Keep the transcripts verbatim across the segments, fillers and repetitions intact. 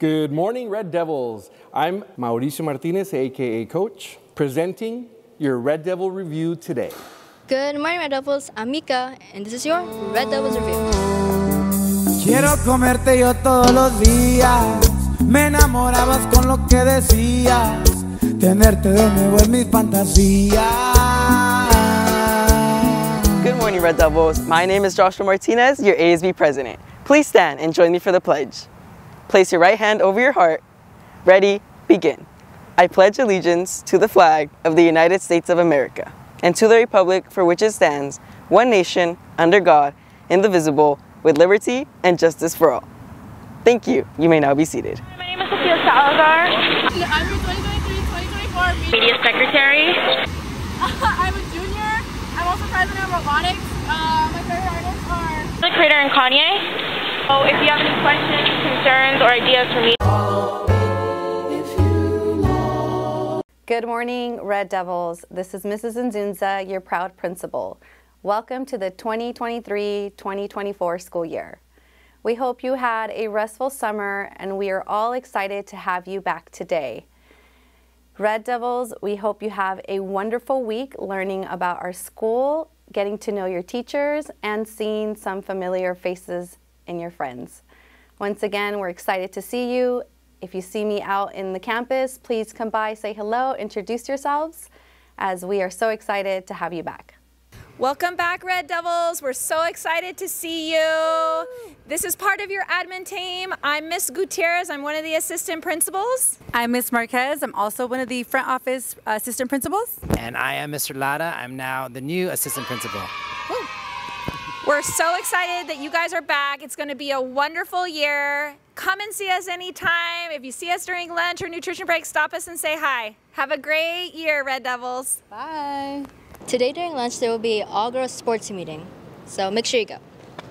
Good morning, Red Devils. I'm Mauricio Martinez, aka Coach, presenting your Red Devil review today. Good morning, Red Devils. I'm Mika, and this is your Red Devils review. Quiero comerte yo todos los días. Me enamorabas con lo que decías. Tenerte de nuevo en mis fantasías. Good morning, Red Devils. My name is Joshua Martinez, your A S B president. Please stand and join me for the pledge. Place your right hand over your heart. Ready, begin. I pledge allegiance to the flag of the United States of America and to the republic for which it stands, one nation, under God, indivisible, with liberty and justice for all. Thank you. You may now be seated. My name is Sophia Salazar. I'm your twenty twenty-three twenty twenty-four media secretary. I'm a junior. I'm also president of robotics. Uh, my favorite artists are the Creator and Kanye. So if you have any questions, concerns, or ideas for me. Good morning, Red Devils. This is Missus Nzunza, your proud principal. Welcome to the twenty twenty-three twenty twenty-four school year. We hope you had a restful summer, and we are all excited to have you back today. Red Devils, we hope you have a wonderful week learning about our school, getting to know your teachers, and seeing some familiar faces in your friends. Once again, we're excited to see you. If you see me out in the campus, please come by, say hello, introduce yourselves, as we are so excited to have you back. Welcome back, Red Devils. We're so excited to see you. This is part of your admin team. I'm Miss Gutierrez. I'm one of the assistant principals. I'm Miss Marquez. I'm also one of the front office assistant principals. And I am Mister Lara. I'm now the new assistant principal. Woo. We're so excited that you guys are back. It's going to be a wonderful year. Come and see us anytime. If you see us during lunch or nutrition break, stop us and say hi. Have a great year, Red Devils. Bye. Today during lunch, there will be an all-girls sports meeting, so make sure you go.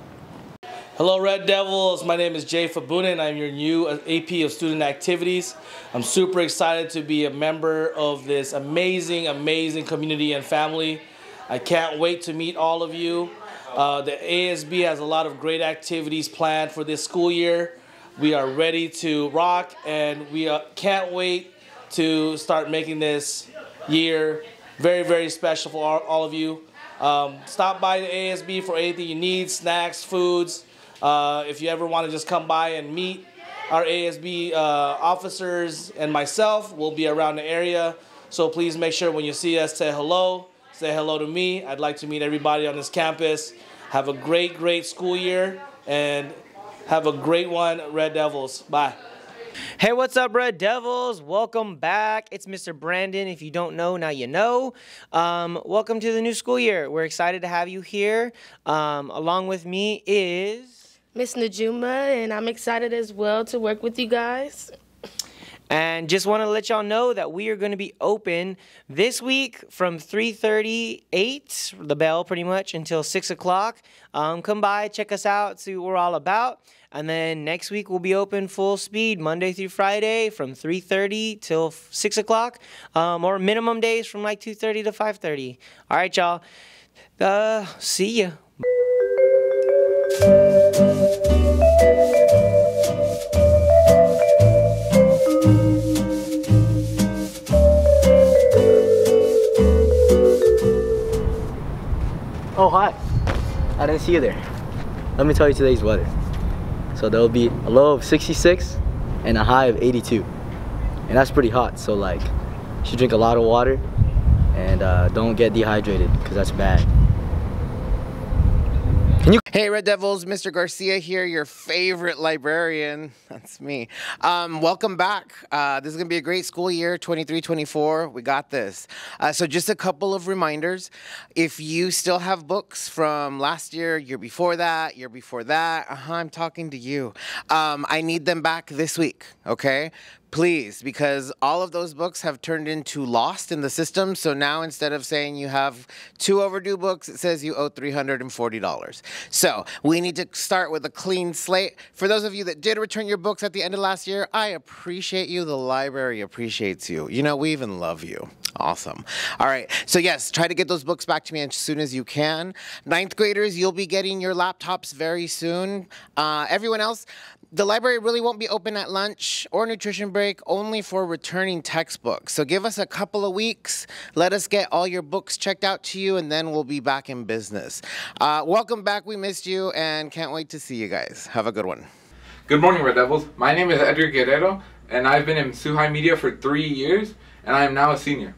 Hello, Red Devils. My name is Jay Fabunin. I'm your new A P of Student Activities. I'm super excited to be a member of this amazing, amazing community and family. I can't wait to meet all of you. Uh, the A S B has a lot of great activities planned for this school year. We are ready to rock, and we uh, can't wait to start making this year very, very special for all, all of you. Um, stop by the A S B for anything you need, snacks, foods. Uh, if you ever want to just come by and meet our A S B uh, officers and myself, we'll be around the area. So please make sure when you see us, say hello. Say hello to me. I'd like to meet everybody on this campus. Have a great, great school year, and have a great one, Red Devils. Bye. Hey, what's up, Red Devils? Welcome back. It's Mister Brandon. If you don't know, now you know. Um, welcome to the new school year. We're excited to have you here. Um, along with me is Miss Najuma, and I'm excited as well to work with you guys. And just want to let y'all know that we are going to be open this week from three thirty-eight, the bell pretty much, until six o'clock. Um, come by, check us out, see what we're all about. And then next week we'll be open full speed, Monday through Friday from three thirty till six o'clock, um, or minimum days from like two thirty to five thirty. All right, y'all. Uh, see ya. Oh, hi. I didn't see you there. Let me tell you today's weather. So there'll be a low of sixty-six and a high of eighty-two. And that's pretty hot, so like, you should drink a lot of water and uh, don't get dehydrated, because that's bad. Can you hey, Red Devils, Mister Garcia here, your favorite librarian. That's me. Um, welcome back. Uh, this is going to be a great school year, twenty-three twenty-four. We got this. Uh, so just a couple of reminders. If you still have books from last year, year before that, year before that, uh-huh, I'm talking to you. Um, I need them back this week, okay? Please, because all of those books have turned into lost in the system. So now instead of saying you have two overdue books, it says you owe three hundred forty dollars. So we need to start with a clean slate. For those of you that did return your books at the end of last year, I appreciate you. The library appreciates you. You know, we even love you. Awesome. All right. So yes, try to get those books back to me as soon as you can. Ninth graders, you'll be getting your laptops very soon. Uh, everyone else, the library really won't be open at lunch or nutrition break, only for returning textbooks. So give us a couple of weeks. Let us get all your books checked out to you, and then we'll be back in business. Uh, welcome back. We missed you and can't wait to see you guys. Have a good one. Good morning, Red Devils. My name is Edgar Guerrero, and I've been in Suhai Media for three years, and I am now a senior.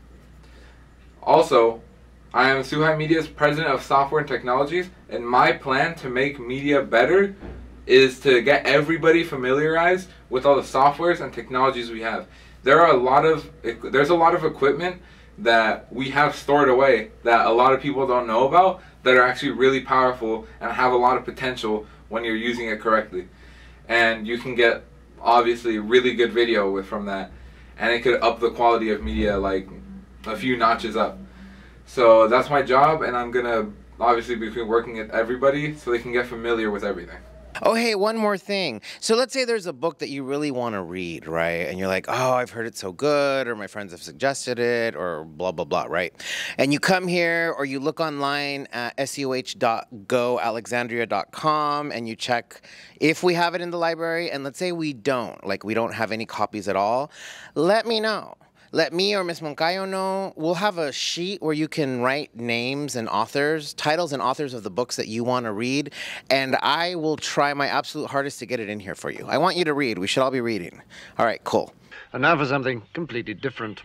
Also, I am Suhai Media's President of Software and Technologies, and my plan to make media better is to get everybody familiarized with all the softwares and technologies we have. There are a lot of, there's a lot of equipment that we have stored away that a lot of people don't know about that are actually really powerful and have a lot of potential when you're using it correctly. And you can get obviously really good video with from that, and it could up the quality of media like a few notches up. So that's my job, and I'm gonna obviously be working with everybody so they can get familiar with everything. Oh, hey, one more thing. So let's say there's a book that you really want to read, right? And you're like, oh, I've heard it so good, or my friends have suggested it, or blah, blah, blah, right? And you come here, or you look online at S U H dot go alexandria dot com, and you check if we have it in the library. And let's say we don't, like we don't have any copies at all. Let me know. Let me or Miz Moncayo know. We'll have a sheet where you can write names and authors, titles and authors of the books that you want to read, and I will try my absolute hardest to get it in here for you. I want you to read. We should all be reading. All right, cool. And now for something completely different.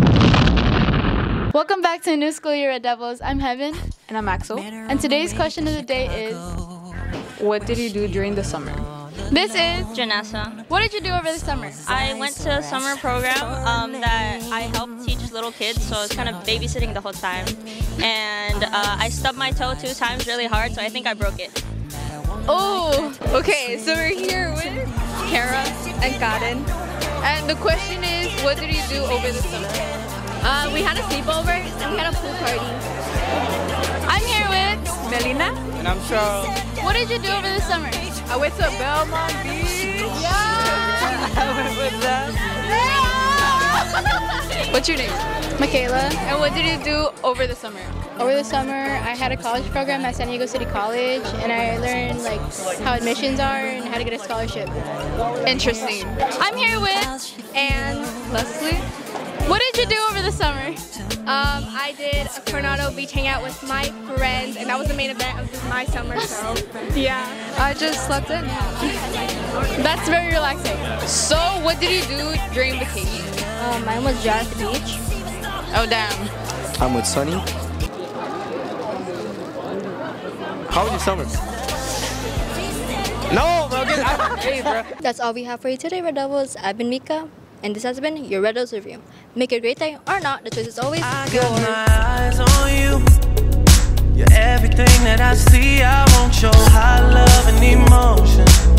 Welcome back to a new school year, Red Devils. I'm Heaven. And I'm Axel. And today's question of the day is, what did you do during the summer? This is Janessa. What did you do over the summer? I went to a summer program um, that I helped teach little kids, so it's kind of babysitting the whole time. And uh, I stubbed my toe two times really hard, so I think I broke it. Oh, okay, so we're here with Kara and Karen. And the question is, what did you do over the summer? Uh, we had a sleepover and we had a pool party. I'm here with Melina. And I'm Charles. What did you do over the summer? I went to Belmont Beach. Yeah! I went with them. Yeah! What's your name? Michaela. And what did you do over the summer? Over the summer, I had a college program at San Diego City College, and I learned like how admissions are and how to get a scholarship. Interesting. I'm here with And Leslie. What did you do over the summer? Um, I did a Coronado Beach hangout with my friends, and that was the main event of my summer, so yeah. I just slept in. That's very relaxing. So, what did you do during vacation? Um, mine was jar at the beach. Oh, damn. I'm with Sunny. How was your summer? No, bro, hey, bro. That's all we have for you today, Red Devils. I've been Mika, and this has been your Red Devils Review. Make it a great day or not, the choice is always I yours. got my eyes on you. You're everything that I see. I want your high love and emotion.